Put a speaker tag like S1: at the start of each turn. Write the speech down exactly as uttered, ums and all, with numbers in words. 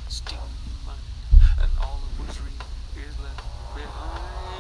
S1: stealing money, and all that was real is left